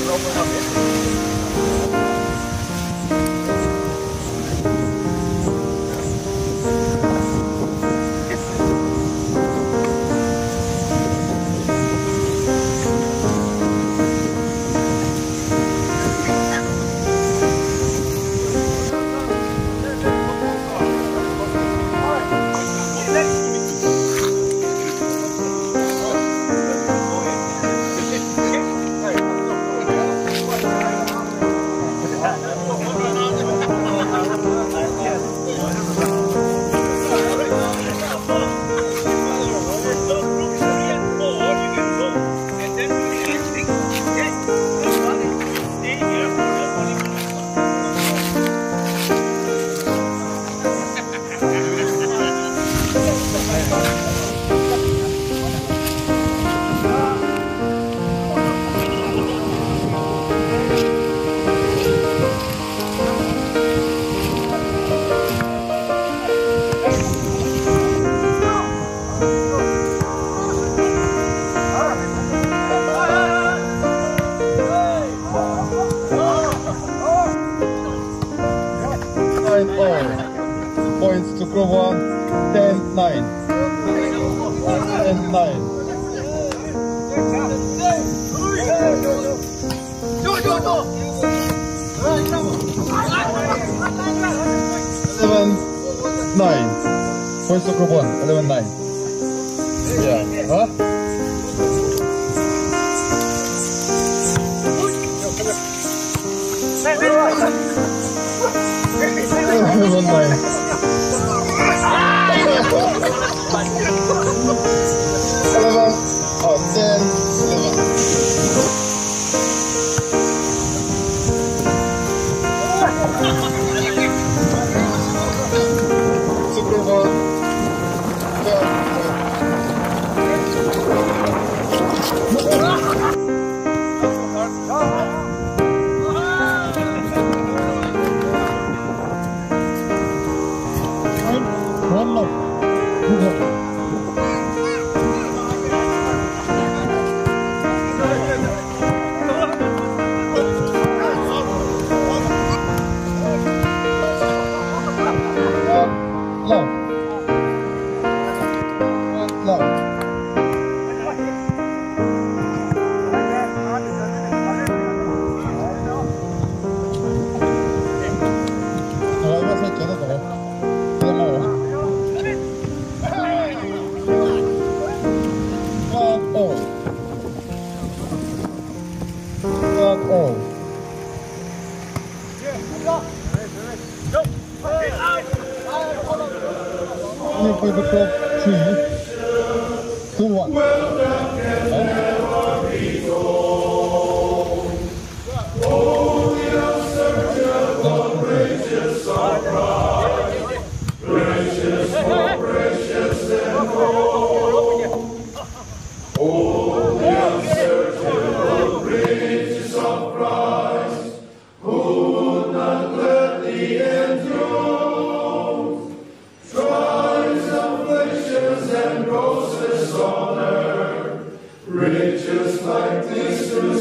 Points to group 1, 10, 9. 10, 9. 11, 9. Points to group 1, 11, 9. Yeah, huh? Eleven, 9. 11, oh, 10, 11. Super Bowl, 12. One more. For the clock, 3, 2, 1. Well done can never be told. Oh, the unsearchable, the precious surprise. Precious, more precious than gold. Oh, the unsearchable riches of Christ, who would not gladly endure. And roses on earth, riches like these to